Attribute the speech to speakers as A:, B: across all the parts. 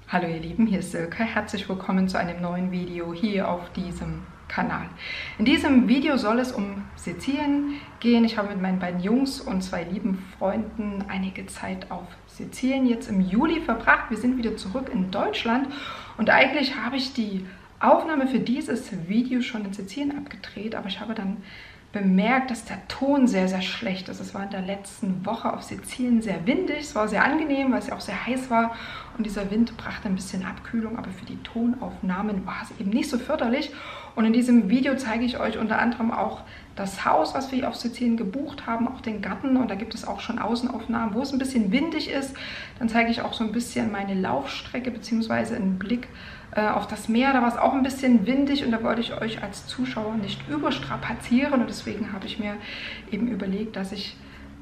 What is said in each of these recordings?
A: Hallo ihr Lieben, hier ist Silke. Herzlich willkommen zu einem neuen Video hier auf diesem Kanal. In diesem Video soll es um Sizilien gehen. Ich habe mit meinen beiden Jungs und zwei lieben Freunden einige Zeit auf Sizilien jetzt im Juli verbracht. Wir sind wieder zurück in Deutschland und eigentlich habe ich die Aufnahme für dieses Video schon in Sizilien abgedreht, aber ich habe dann bemerkt, dass der Ton sehr, sehr schlecht ist. Es war in der letzten Woche auf Sizilien sehr windig. Es war sehr angenehm, weil es ja auch sehr heiß war. Und dieser Wind brachte ein bisschen Abkühlung, aber für die Tonaufnahmen war es eben nicht so förderlich. Und in diesem Video zeige ich euch unter anderem auch das Haus, was wir hier auf Sizilien gebucht haben, auch den Garten. Und da gibt es auch schon Außenaufnahmen, wo es ein bisschen windig ist. Dann zeige ich auch so ein bisschen meine Laufstrecke bzw. einen Blick auf das Meer. Da war es auch ein bisschen windig und da wollte ich euch als Zuschauer nicht überstrapazieren. Und deswegen habe ich mir eben überlegt, dass ich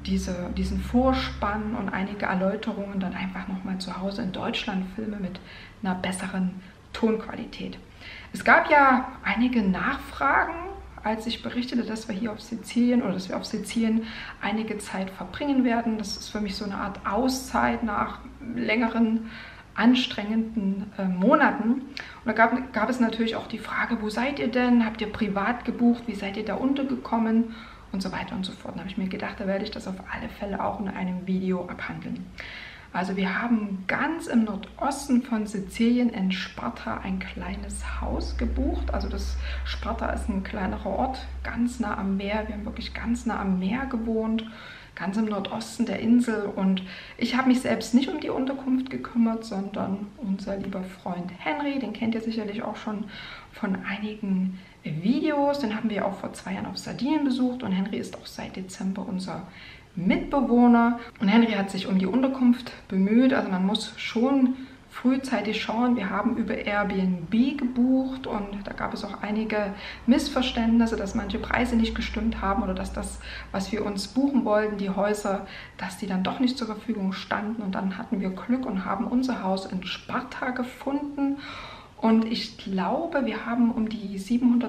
A: diesen Vorspann und einige Erläuterungen dann einfach nochmal zu Hause in Deutschland filme mit einer besseren Tonqualität. Es gab ja einige Nachfragen, als ich berichtete, dass wir hier auf Sizilien oder dass wir auf Sizilien einige Zeit verbringen werden. Das ist für mich so eine Art Auszeit nach längeren anstrengenden Monaten. Und da gab es natürlich auch die Frage, wo seid ihr denn? Habt ihr privat gebucht? Wie seid ihr da untergekommen? Und so weiter und so fort. Da habe ich mir gedacht, da werde ich das auf alle Fälle auch in einem Video abhandeln. Also wir haben ganz im Nordosten von Sizilien in Sparta ein kleines Haus gebucht. Also das Sparta ist ein kleinerer Ort, ganz nah am Meer. Wir haben wirklich ganz nah am Meer gewohnt, ganz im Nordosten der Insel. Und ich habe mich selbst nicht um die Unterkunft gekümmert, sondern unser lieber Freund Henry, den kennt ihr sicherlich auch schon von einigen Videos. Den haben wir auch vor 2 Jahren auf Sardinien besucht und Henry ist auch seit Dezember unser Mitbewohner. Und Henry hat sich um die Unterkunft bemüht. Also man muss schon frühzeitig schauen. Wir haben über Airbnb gebucht und da gab es auch einige Missverständnisse, dass manche Preise nicht gestimmt haben oder dass das, was wir uns buchen wollten, die Häuser, dass die dann doch nicht zur Verfügung standen. Und dann hatten wir Glück und haben unser Haus in Sparta gefunden. Und ich glaube, wir haben um die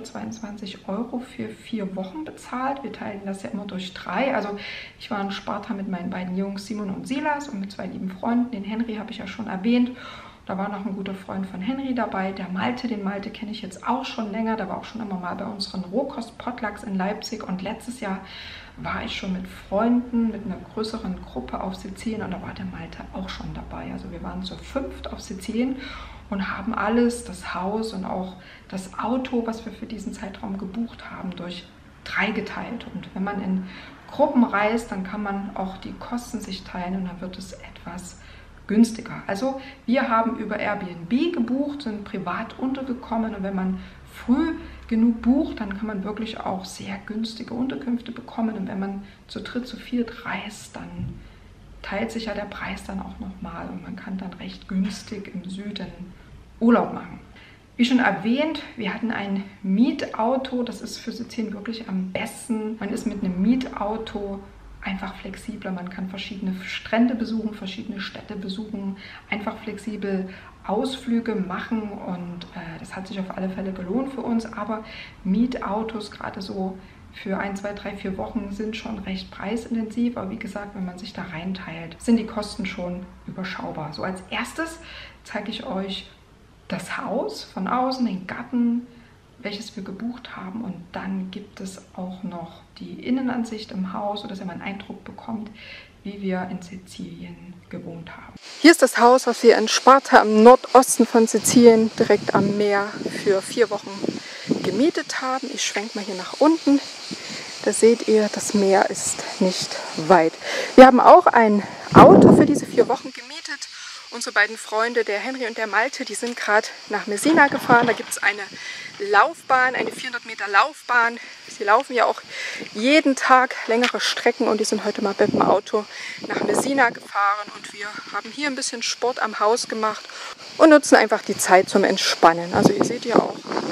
A: 722 € für 4 Wochen bezahlt. Wir teilen das ja immer durch 3. Also ich war in Sparta mit meinen beiden Jungs Simon und Silas und mit 2 lieben Freunden. Den Henry habe ich ja schon erwähnt. Da war noch ein guter Freund von Henry dabei, der Malte. Den Malte kenne ich jetzt auch schon länger. Der war auch schon immer mal bei unseren Rohkost-Potlucks in Leipzig. Und letztes Jahr war ich schon mit Freunden, mit einer größeren Gruppe auf Sizilien. Und da war der Malte auch schon dabei. Also wir waren zu 5 auf Sizilien und haben alles, das Haus und auch das Auto, was wir für diesen Zeitraum gebucht haben, durch 3 geteilt. Und wenn man in Gruppen reist, dann kann man auch die Kosten sich teilen und dann wird es etwas günstiger. Also wir haben über Airbnb gebucht, sind privat untergekommen und wenn man früh genug bucht, dann kann man wirklich auch sehr günstige Unterkünfte bekommen und wenn man zu dritt, zu viert reist, dann teilt sich ja der Preis dann auch nochmal und man kann dann recht günstig im Süden Urlaub machen. Wie schon erwähnt, wir hatten ein Mietauto, das ist für Sizilien wirklich am besten. Man ist mit einem Mietauto einfach flexibler, man kann verschiedene Strände besuchen, verschiedene Städte besuchen, einfach flexibel Ausflüge machen und das hat sich auf alle Fälle gelohnt für uns, aber Mietautos, gerade so für 1, 2, 3, 4 Wochen sind schon recht preisintensiv, aber wie gesagt, wenn man sich da reinteilt, sind die Kosten schon überschaubar. So als erstes zeige ich euch das Haus von außen, den Garten, welches wir gebucht haben und dann gibt es auch noch die Innenansicht im Haus, sodass ihr mal einen Eindruck bekommt, wie wir in Sizilien gewohnt haben. Hier ist das Haus, was wir in Sparta im Nordosten von Sizilien direkt am Meer für 4 Wochen gemietet haben. Ich schwenke mal hier nach unten. Da seht ihr, das Meer ist nicht weit. Wir haben auch ein Auto für diese 4 Wochen gemietet. Unsere beiden Freunde, der Henry und der Malte, die sind gerade nach Messina gefahren. Da gibt es eine Laufbahn, eine 400 Meter Laufbahn. Sie laufen ja auch jeden Tag längere Strecken und die sind heute mal mit dem Auto nach Messina gefahren. Und wir haben hier ein bisschen Sport am Haus gemacht und nutzen einfach die Zeit zum Entspannen. Also ihr seht ja auch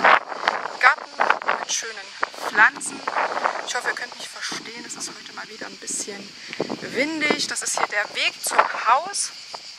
A: Garten mit schönen Pflanzen. Ich hoffe, ihr könnt mich verstehen. Es ist heute mal wieder ein bisschen windig. Das ist hier der Weg zum Haus.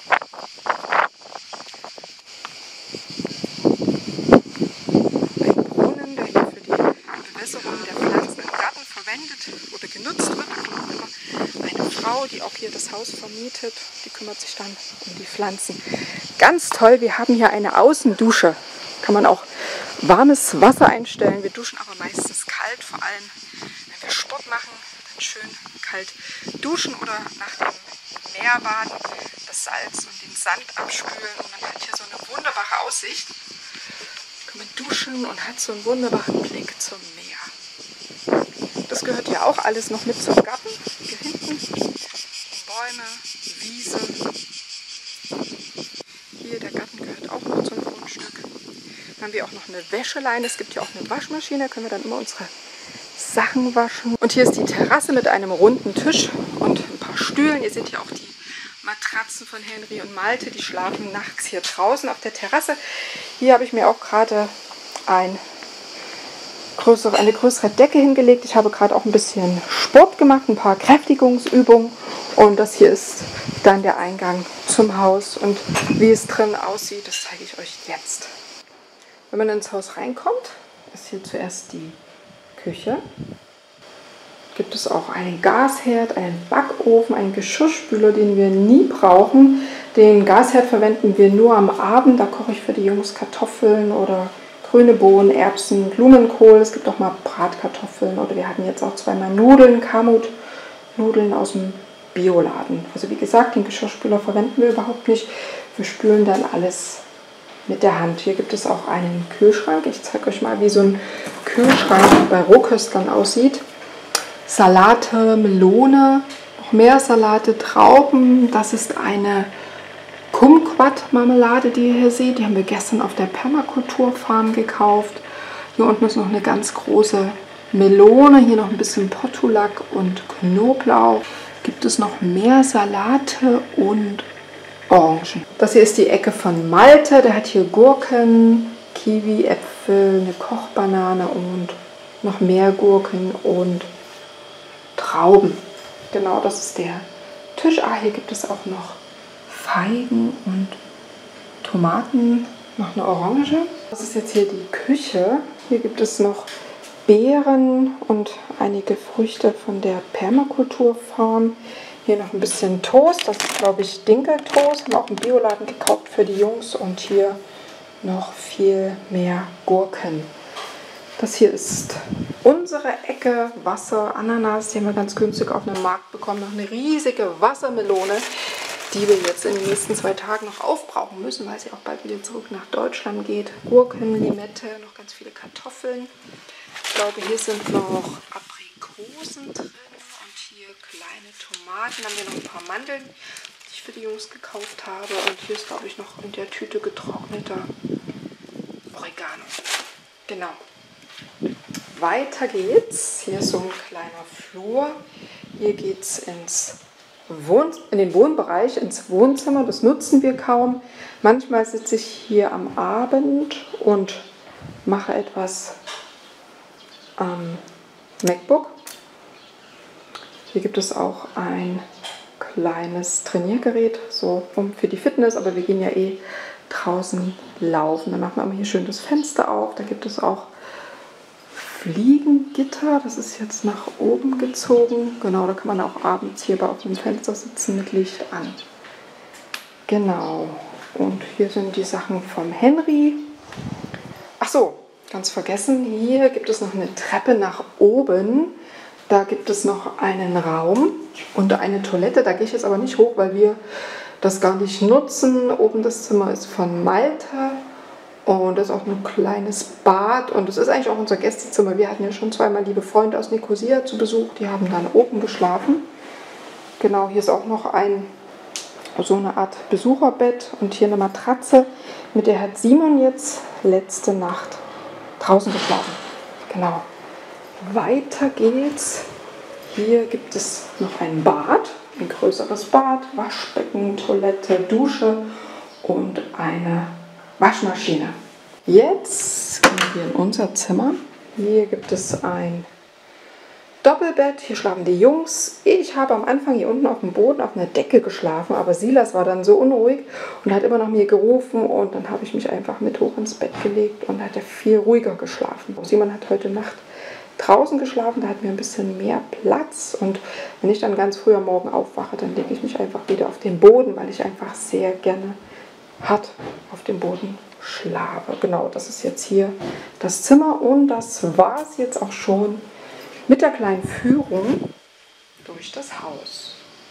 A: Ein Brunnen, der hier für die Bewässerung der Pflanzen im Garten verwendet oder genutzt wird. Und eine Frau, die auch hier das Haus vermietet, die kümmert sich dann um die Pflanzen. ganz toll, wir haben hier eine Außendusche. Kann man auch warmes Wasser einstellen. Wir duschen aber meistens kalt, vor allem wenn wir Sport machen, dann schön kalt duschen oder nach dem Meer baden, das Salz und den Sand abspülen und man hat hier so eine wunderbare Aussicht. Kann man duschen und hat so einen wunderbaren Blick zum Meer. Das gehört ja auch alles noch mit zum Garten. Hier hinten Bäume, Wiese. Hier der Garten gehört auch noch zum Grundstück. Dann haben wir auch noch eine Wäscheleine. Es gibt ja auch eine Waschmaschine, da können wir dann immer unsere Sachen waschen. Und hier ist die Terrasse mit einem runden Tisch und ein paar Stühlen. Ihr seht ja auch die Matratzen von Henry und Malte, die schlafen nachts hier draußen auf der Terrasse. Hier habe ich mir auch gerade eine größere Decke hingelegt. Ich habe gerade auch ein bisschen Sport gemacht, ein paar Kräftigungsübungen. Und das hier ist dann der Eingang zum Haus. Und wie es drin aussieht, das zeige ich euch jetzt. Wenn man ins Haus reinkommt, ist hier zuerst die Küche. Gibt es auch einen Gasherd, einen Backofen, einen Geschirrspüler, den wir nie brauchen. Den Gasherd verwenden wir nur am Abend. Da koche ich für die Jungs Kartoffeln oder grüne Bohnen, Erbsen, Blumenkohl. Es gibt auch mal Bratkartoffeln oder wir hatten jetzt auch zweimal Nudeln, Kamut-Nudeln aus dem Bioladen. Also wie gesagt, den Geschirrspüler verwenden wir überhaupt nicht. Wir spülen dann alles mit der Hand. Hier gibt es auch einen Kühlschrank. Ich zeige euch mal, wie so ein Kühlschrank bei Rohköstlern aussieht. Salate, Melone, noch mehr Salate, Trauben. Das ist eine Kumquat-Marmelade, die ihr hier seht. Die haben wir gestern auf der Permakulturfarm gekauft. Hier unten ist noch eine ganz große Melone. Hier noch ein bisschen Portulak und Knoblauch. Gibt es noch mehr Salate und Orangen. Das hier ist die Ecke von Malte. Der hat hier Gurken, Kiwi, Äpfel, eine Kochbanane und noch mehr Gurken und Trauben. Genau, das ist der Tisch. Ah, hier gibt es auch noch Feigen und Tomaten, noch eine Orange. Das ist jetzt hier die Küche. Hier gibt es noch Beeren und einige Früchte von der Permakulturfarm. Hier noch ein bisschen Toast, das ist glaube ich Dinkeltoast. Haben auch im Bioladen gekauft für die Jungs und hier noch viel mehr Gurken. Das hier ist unsere Ecke, Wasser, Ananas, die haben wir ganz günstig auf dem Markt bekommen. Noch eine riesige Wassermelone, die wir jetzt in den nächsten 2 Tagen noch aufbrauchen müssen, weil sie auch bald wieder zurück nach Deutschland geht. Gurken, Limette, noch ganz viele Kartoffeln. Ich glaube, hier sind noch Aprikosen drin und hier kleine Tomaten. Dann haben wir noch ein paar Mandeln, die ich für die Jungs gekauft habe. Und hier ist, glaube ich, noch in der Tüte getrockneter Oregano. Genau. Weiter geht's. Hier ist so ein kleiner Flur. Hier geht es in den Wohnbereich, ins Wohnzimmer. Das nutzen wir kaum. Manchmal sitze ich hier am Abend und mache etwas am MacBook. Hier gibt es auch ein kleines Trainiergerät, so für die Fitness, aber wir gehen ja eh draußen laufen. Dann machen wir hier schön das Fenster auf. Da gibt es auch Fliegengitter, das ist jetzt nach oben gezogen. Genau, da kann man auch abends hier auf dem Fenster sitzen mit Licht an. Genau, und hier sind die Sachen vom Henry. Ach so, ganz vergessen, hier gibt es noch eine Treppe nach oben. Da gibt es noch einen Raum und eine Toilette. Da gehe ich jetzt aber nicht hoch, weil wir das gar nicht nutzen. Oben das Zimmer ist von Malte. Und das ist auch ein kleines Bad und das ist eigentlich auch unser Gästezimmer. Wir hatten ja schon zweimal liebe Freunde aus Nikosia zu Besuch, die haben dann oben geschlafen. Genau, hier ist auch noch so eine Art Besucherbett und hier eine Matratze. Mit der hat Simon jetzt letzte Nacht draußen geschlafen. Genau. Weiter geht's. Hier gibt es noch ein Bad, ein größeres Bad, Waschbecken, Toilette, Dusche und eine Waschmaschine. Jetzt gehen wir in unser Zimmer. Hier gibt es ein Doppelbett. Hier schlafen die Jungs. Ich habe am Anfang hier unten auf dem Boden auf einer Decke geschlafen, aber Silas war dann so unruhig und hat immer nach mir gerufen und dann habe ich mich einfach mit hoch ins Bett gelegt und hat er viel ruhiger geschlafen. Simon hat heute Nacht draußen geschlafen, da hatten wir ein bisschen mehr Platz und wenn ich dann ganz früh am Morgen aufwache, dann lege ich mich einfach wieder auf den Boden, weil ich einfach sehr gerne hart auf dem Boden schlafe. Genau, das ist jetzt hier das Zimmer und das war es jetzt auch schon mit der kleinen Führung durch das Haus.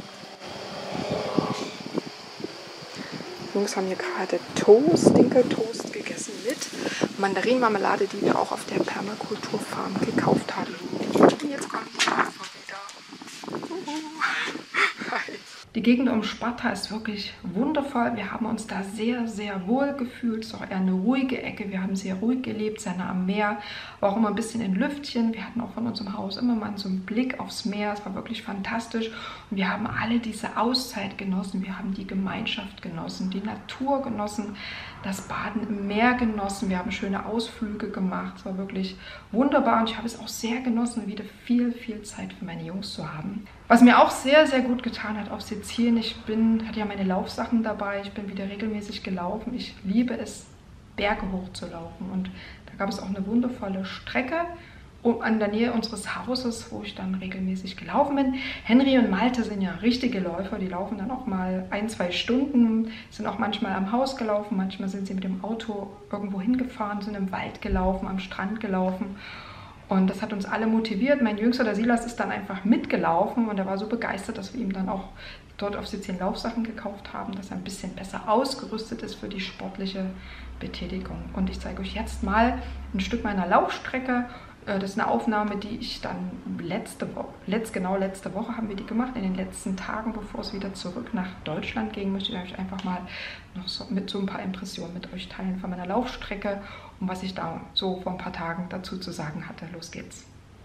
A: Die Jungs haben hier gerade Dinkeltoast gegessen mit Mandarinenmarmelade, die wir auch auf der Permakulturfarm gekauft haben. Und jetzt kommt die wieder. Hi. Die Gegend um Sparta ist wirklich wundervoll. Wir haben uns da sehr, sehr wohl gefühlt. Es ist auch eher eine ruhige Ecke. Wir haben sehr ruhig gelebt, sehr nah am Meer, aber auch immer ein bisschen in Lüftchen. Wir hatten auch von unserem Haus immer mal so einen Blick aufs Meer. Es war wirklich fantastisch. Und wir haben alle diese Auszeit genossen. Wir haben die Gemeinschaft genossen, die Natur genossen, das Baden im Meer genossen. Wir haben schöne Ausflüge gemacht. Es war wirklich wunderbar und ich habe es auch sehr genossen, wieder viel, viel Zeit für meine Jungs zu haben. Was mir auch sehr, sehr gut getan hat auf Sizilien, hatte ja meine Laufsachen dabei, ich bin wieder regelmäßig gelaufen. Ich liebe es, Berge hochzulaufen und da gab es auch eine wundervolle Strecke an der Nähe unseres Hauses, wo ich dann regelmäßig gelaufen bin. Henry und Malte sind ja richtige Läufer, die laufen dann auch mal 1-2 Stunden, sind auch manchmal am Haus gelaufen, manchmal sind sie mit dem Auto irgendwo hingefahren, sind im Wald gelaufen, am Strand gelaufen. Und das hat uns alle motiviert. Mein Jüngster, der Silas, ist dann einfach mitgelaufen und er war so begeistert, dass wir ihm dann auch dort auf Sizilien Laufsachen gekauft haben, dass er ein bisschen besser ausgerüstet ist für die sportliche Betätigung. Und ich zeige euch jetzt mal ein Stück meiner Laufstrecke. Das ist eine Aufnahme, die ich dann letzte Woche haben wir die gemacht, in den letzten Tagen, bevor es wieder zurück nach Deutschland ging, möchte ich euch einfach mal noch so mit so ein paar Impressionen mit euch teilen von meiner Laufstrecke und was ich da so vor ein paar Tagen dazu zu sagen hatte. Los geht's.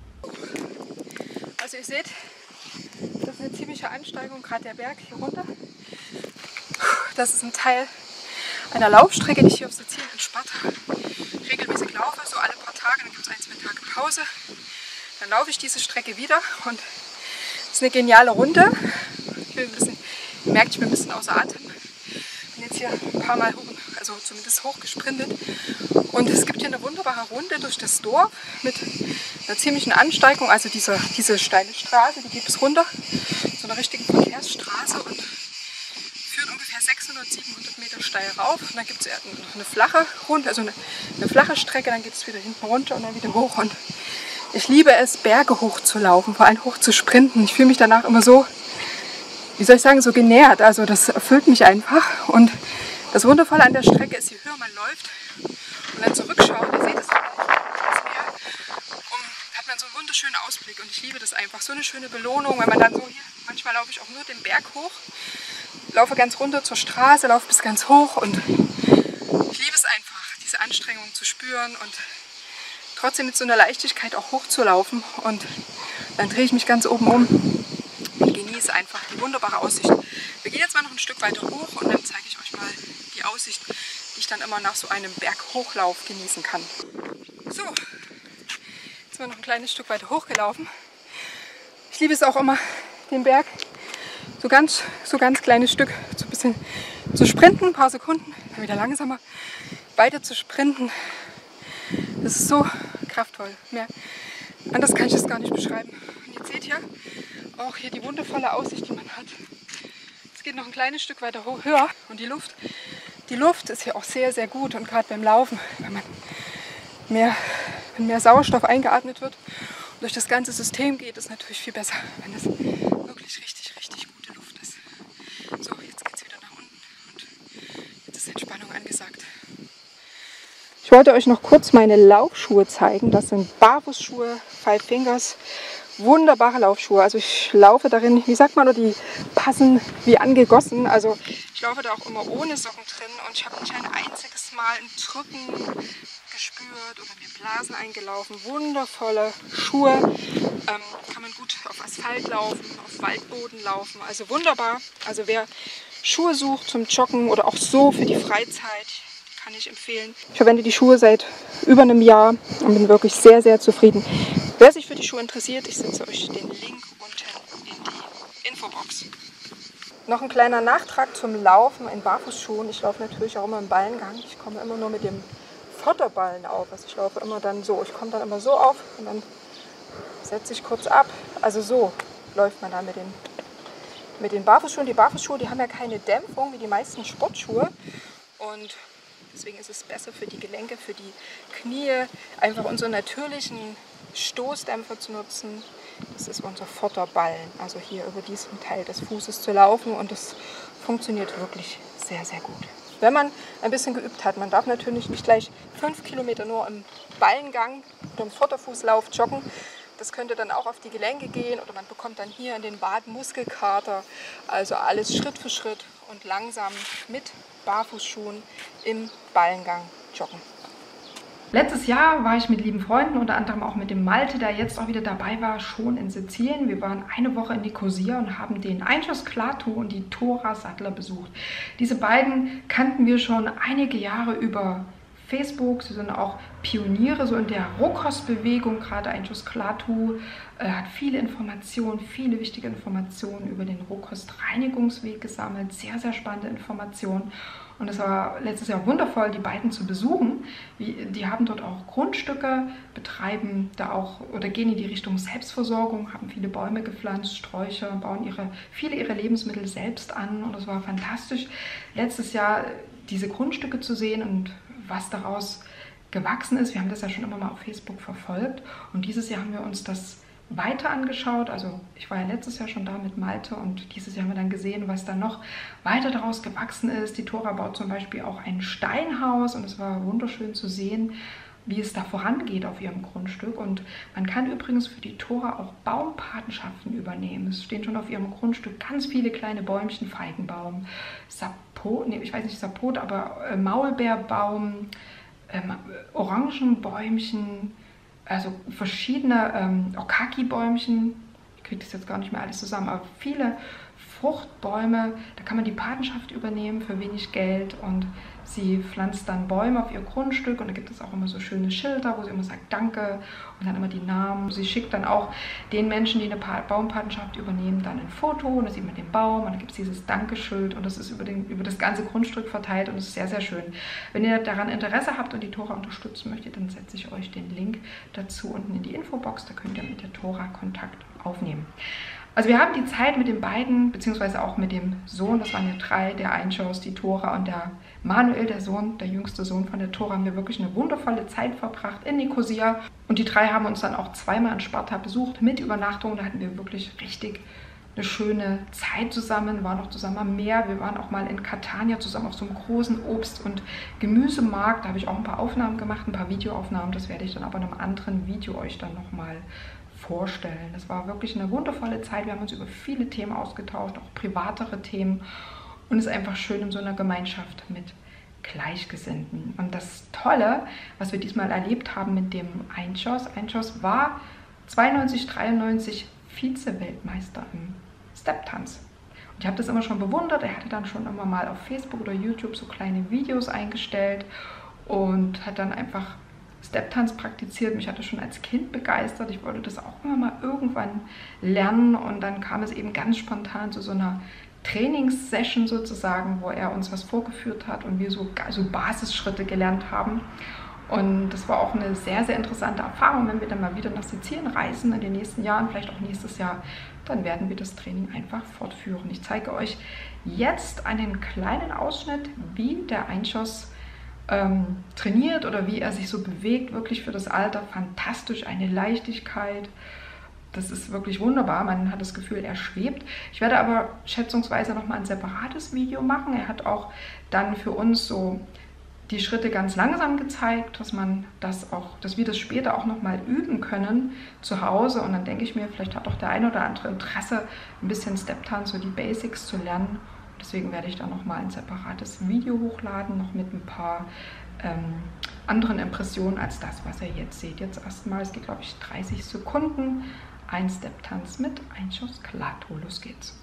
A: Also ihr seht, das ist eine ziemliche Ansteigung, gerade der Berg hier runter. Das ist ein Teil einer Laufstrecke, die ich hier auf Sizilien in Sparta regelmäßig laufe, so alle paar Tage, dann gibt es 1-2 Tage Pause. Dann laufe ich diese Strecke wieder und es ist eine geniale Runde. Ich bin merkt, ich bin ein bisschen außer Atem. Bin jetzt hier ein paar Mal hoch, also zumindest hochgesprintet. Und es gibt hier eine wunderbare Runde durch das Dorf mit einer ziemlichen Ansteigung. Also diese steile Straße, die geht bis runter, so eine richtige Verkehrsstraße und führt ungefähr 600-700 Meter steil rauf. Und dann gibt es eine flache Runde, also eine flache Strecke, dann geht es wieder hinten runter und dann wieder hoch. Und ich liebe es, Berge hoch zu laufen, vor allem hoch zu sprinten. Ich fühle mich danach immer so, wie soll ich sagen, so genährt. Also das erfüllt mich einfach. Und das Wundervolle an der Strecke ist, je höher man läuft und dann zurückschaut, ihr seht es vielleicht, das Meer, hat man so einen wunderschönen Ausblick. Und ich liebe das einfach. So eine schöne Belohnung, wenn man dann so hier, manchmal laufe ich auch nur den Berg hoch, laufe ganz runter zur Straße, laufe bis ganz hoch und ich liebe es einfach, diese Anstrengung zu spüren und trotzdem mit so einer Leichtigkeit auch hochzulaufen. Und dann drehe ich mich ganz oben um und genieße einfach die wunderbare Aussicht. Wir gehen jetzt mal noch ein Stück weiter hoch und dann zeige ich euch mal die Aussicht, die ich dann immer nach so einem Berghochlauf genießen kann. So, jetzt sind wir noch ein kleines Stück weiter hochgelaufen. Ich liebe es auch immer, den Berg so ganz kleines Stück so ein bisschen zu sprinten, ein paar Sekunden, dann wieder langsamer weiter zu sprinten. Das ist so kraftvoll. Anders kann ich das gar nicht beschreiben. Und jetzt seht ihr auch hier die wundervolle Aussicht, die man hat. Es geht noch ein kleines Stück weiter höher und die Luft ist hier auch sehr, sehr gut. Und gerade beim Laufen, wenn mehr Sauerstoff eingeatmet wird und durch das ganze System geht, ist natürlich viel besser, wenn es wirklich richtig, richtig gute Luft ist. So, jetzt geht es wieder nach unten und jetzt ist Entspannung angesagt. Ich wollte euch noch kurz meine Laufschuhe zeigen. Das sind Barfußschuhe, Five Fingers. Wunderbare Laufschuhe. Also ich laufe darin, wie sagt man, oder die passen wie angegossen. Also ich laufe da auch immer ohne Socken drin und ich habe nicht ein einziges Mal ein Drücken gespürt oder mir Blasen eingelaufen. Wundervolle Schuhe. Kann man gut auf Asphalt laufen, auf Waldboden laufen. Also wunderbar. Also wer Schuhe sucht zum Joggen oder auch so für die Freizeit, kann ich empfehlen. Ich verwende die Schuhe seit über einem Jahr und bin wirklich sehr, sehr zufrieden. Wer sich für die Schuhe interessiert, ich setze euch den Link unten in die Infobox. Noch ein kleiner Nachtrag zum Laufen in Barfußschuhen. Ich laufe natürlich auch immer im Ballengang. Ich komme immer nur mit dem Vorderballen auf. Also ich laufe immer dann so. Ich komme dann immer so auf und dann setze ich kurz ab. Also so läuft man dann mit den Barfußschuhen. Die Barfußschuhe, die haben ja keine Dämpfung wie die meisten Sportschuhe. Und deswegen ist es besser für die Gelenke, für die Knie, einfach unseren natürlichen Stoßdämpfer zu nutzen. Das ist unser Vorderballen, also hier über diesen Teil des Fußes zu laufen, und das funktioniert wirklich sehr, sehr gut. Wenn man ein bisschen geübt hat, man darf natürlich nicht gleich 5 Kilometer nur im Ballengang oder im Vorderfußlauf joggen. Das könnte dann auch auf die Gelenke gehen oder man bekommt dann hier in den Waden Muskelkater. Also alles Schritt für Schritt und langsam mit Barfußschuhen im Ballengang joggen. Letztes Jahr war ich mit lieben Freunden, unter anderem auch mit dem Malte, der jetzt auch wieder dabei war, schon in Sizilien. Wir waren eine Woche in Nikosia und haben den Einchos Klaatu und die Tora Sattler besucht. Diese beiden kannten wir schon einige Jahre über Facebook. Sie sind auch Pioniere so in der Rohkostbewegung. Gerade Einchos Klaatu hat viele Informationen, viele wichtige Informationen über den Rohkostreinigungsweg gesammelt. Sehr, sehr spannende Informationen. Und es war letztes Jahr wundervoll, die beiden zu besuchen. Die haben dort auch Grundstücke, betreiben da auch oder gehen in die Richtung Selbstversorgung, haben viele Bäume gepflanzt, Sträucher, bauen viele ihrer Lebensmittel selbst an. Und es war fantastisch, letztes Jahr diese Grundstücke zu sehen und was daraus gewachsen ist. Wir haben das ja schon immer mal auf Facebook verfolgt. Und dieses Jahr haben wir uns das weiter angeschaut. Also ich war ja letztes Jahr schon da mit Malte und dieses Jahr haben wir dann gesehen, was dann noch weiter daraus gewachsen ist. Die Tora baut zum Beispiel auch ein Steinhaus und es war wunderschön zu sehen, wie es da vorangeht auf ihrem Grundstück. Und man kann übrigens für die Tora auch Baumpatenschaften übernehmen. Es stehen schon auf ihrem Grundstück ganz viele kleine Bäumchen, Feigenbaum, Sapot, aber Maulbeerbaum, Orangenbäumchen, also verschiedene Okaki-Bäumchen, ich kriege das jetzt gar nicht mehr alles zusammen, aber viele Fruchtbäume, da kann man die Patenschaft übernehmen für wenig Geld und sie pflanzt dann Bäume auf ihr Grundstück und da gibt es auch immer so schöne Schilder, wo sie immer sagt Danke und dann immer die Namen. Sie schickt dann auch den Menschen, die eine Baumpatenschaft übernehmen, dann ein Foto und da sieht man den Baum und dann gibt es dieses Dankeschild und das ist über das ganze Grundstück verteilt und das ist sehr, sehr schön. Wenn ihr daran Interesse habt und die Tora unterstützen möchtet, dann setze ich euch den Link dazu unten in die Infobox, da könnt ihr mit der Tora Kontakt aufnehmen. Also wir haben die Zeit mit den beiden, beziehungsweise auch mit dem Sohn, das waren ja 3, der Einchos, die Tora und der Manuel, der Sohn, der jüngste Sohn von der Tora, haben wir wirklich eine wundervolle Zeit verbracht in Nikosia. Und die 3 haben uns dann auch zweimal in Sparta besucht mit Übernachtung. Da hatten wir wirklich richtig eine schöne Zeit zusammen, waren auch zusammen am Meer. Wir waren auch mal in Catania zusammen auf so einem großen Obst- und Gemüsemarkt. Da habe ich auch ein paar Aufnahmen gemacht, ein paar Videoaufnahmen. Das werde ich dann aber in einem anderen Video euch dann nochmal vorstellen. Das war wirklich eine wundervolle Zeit. Wir haben uns über viele Themen ausgetauscht, auch privatere Themen. Und es ist einfach schön in so einer Gemeinschaft mit Gleichgesinnten. Und das Tolle, was wir diesmal erlebt haben mit dem Einchos war 92, 93 Vize-Weltmeister im Stepptanz. Und ich habe das immer schon bewundert. Er hatte dann schon immer mal auf Facebook oder YouTube so kleine Videos eingestellt und hat dann einfach Stepptanz praktiziert. Mich hat das schon als Kind begeistert. Ich wollte das auch immer mal irgendwann lernen und dann kam es eben ganz spontan zu so einer Trainingssession sozusagen, wo er uns was vorgeführt hat und wir so Basisschritte gelernt haben. Und das war auch eine sehr, sehr interessante Erfahrung. Wenn wir dann mal wieder nach Sizilien reisen in den nächsten Jahren, vielleicht auch nächstes Jahr, dann werden wir das Training einfach fortführen. Ich zeige euch jetzt einen kleinen Ausschnitt, wie der Einchos trainiert oder wie er sich so bewegt. Wirklich für das Alter fantastisch, eine Leichtigkeit. Das ist wirklich wunderbar. Man hat das Gefühl, er schwebt. Ich werde aber schätzungsweise nochmal ein separates Video machen. Er hat auch dann für uns so die Schritte ganz langsam gezeigt, dass wir das später auch nochmal üben können zu Hause. Und dann denke ich mir, vielleicht hat auch der eine oder andere Interesse, ein bisschen Stepptanz, so die Basics zu lernen. Deswegen werde ich da nochmal ein separates Video hochladen, noch mit ein paar anderen Impressionen als das, was ihr jetzt seht. Jetzt erstmal, es geht glaube ich 30 Sekunden, ein Stepptanz mit Einchos Klaatu. Los geht's.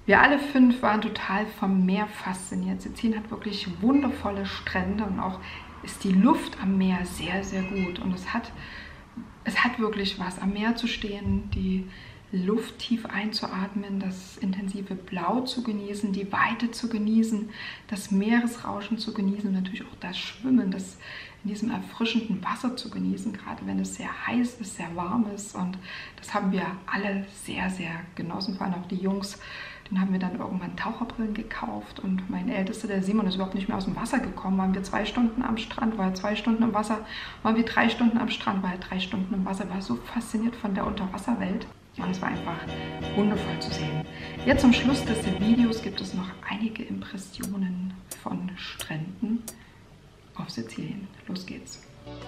A: Wir alle 5 waren total vom Meer fasziniert. Sizilien hat wirklich wundervolle Strände und auch ist die Luft am Meer sehr, sehr gut. Und es hat wirklich was, am Meer zu stehen, die Luft tief einzuatmen, das intensive Blau zu genießen, die Weite zu genießen, das Meeresrauschen zu genießen und natürlich auch das Schwimmen, das in diesem erfrischenden Wasser zu genießen, gerade wenn es sehr heiß ist, sehr warm ist. Und das haben wir alle sehr, sehr genossen, vor allem auch die Jungs. Den haben wir dann irgendwann Taucherbrillen gekauft und mein Ältester, der Simon, ist überhaupt nicht mehr aus dem Wasser gekommen. Waren wir 2 Stunden am Strand, war er 2 Stunden im Wasser, waren wir 3 Stunden am Strand, war er 3 Stunden im Wasser, war so fasziniert von der Unterwasserwelt. Und es war einfach wundervoll zu sehen. Jetzt zum Schluss des Videos gibt es noch einige Impressionen von Stränden auf Sizilien. Los geht's!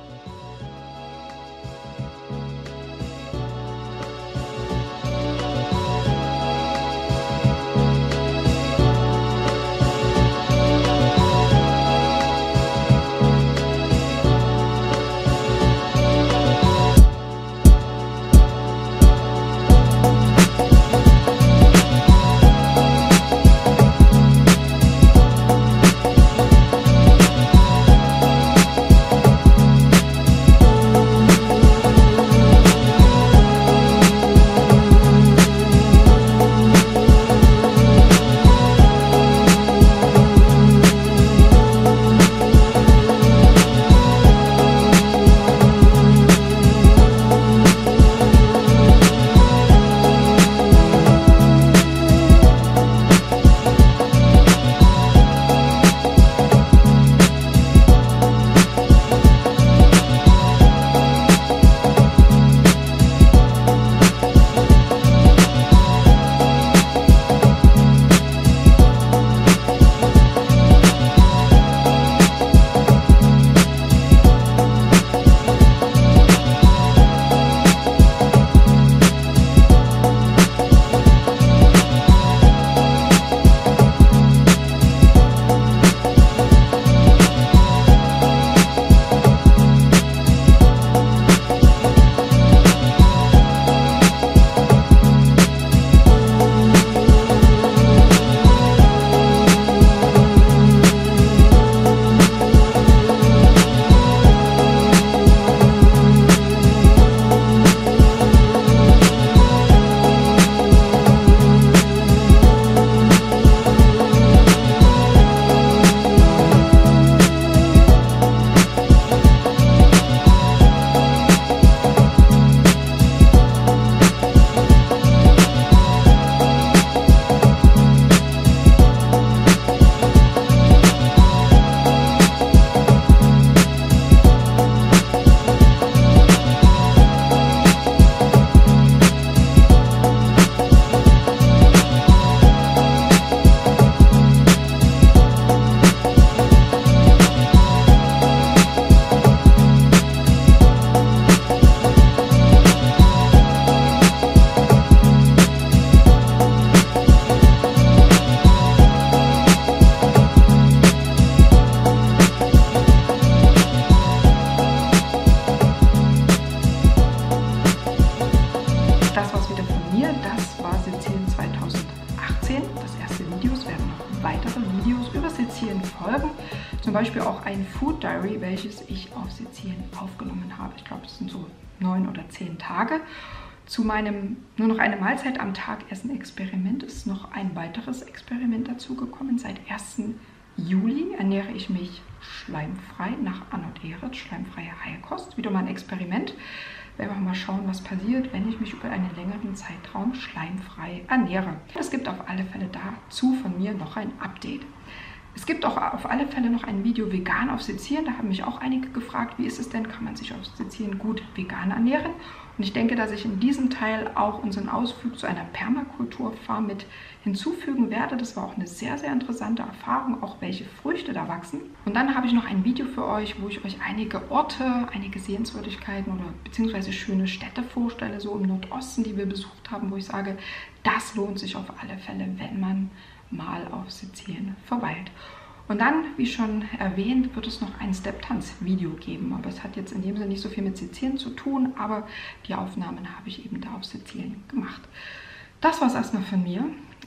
A: folgen. Zum Beispiel auch ein Food Diary, welches ich auf Sizilien aufgenommen habe. Ich glaube, das sind so 9 oder 10 Tage. Zu meinem nur noch eine Mahlzeit am Tag essen Experiment ist noch ein weiteres Experiment dazugekommen. Seit 1. Juli ernähre ich mich schleimfrei nach Anot Eretz, schleimfreie Heilkost. Wieder mal ein Experiment. Werden wir mal schauen, was passiert, wenn ich mich über einen längeren Zeitraum schleimfrei ernähre. Es gibt auf alle Fälle dazu von mir noch ein Update. Es gibt auch auf alle Fälle noch ein Video vegan auf Sizilien. Da haben mich auch einige gefragt, wie ist es denn, kann man sich auf Sizilien gut vegan ernähren? Und ich denke, dass ich in diesem Teil auch unseren Ausflug zu einer Permakulturfarm mit hinzufügen werde. Das war auch eine sehr, sehr interessante Erfahrung, auch welche Früchte da wachsen. Und dann habe ich noch ein Video für euch, wo ich euch einige Orte, einige Sehenswürdigkeiten oder beziehungsweise schöne Städte vorstelle, so im Nordosten, die wir besucht haben, wo ich sage, das lohnt sich auf alle Fälle, wenn man mal auf Sizilien verweilt. Und dann, wie schon erwähnt, wird es noch ein Step-Tanz-Video geben. Aber es hat jetzt in dem Sinne nicht so viel mit Sizilien zu tun, aber die Aufnahmen habe ich eben da auf Sizilien gemacht. Das war es erstmal von mir.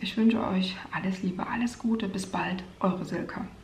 A: Ich wünsche euch alles Liebe, alles Gute. Bis bald, eure Silke.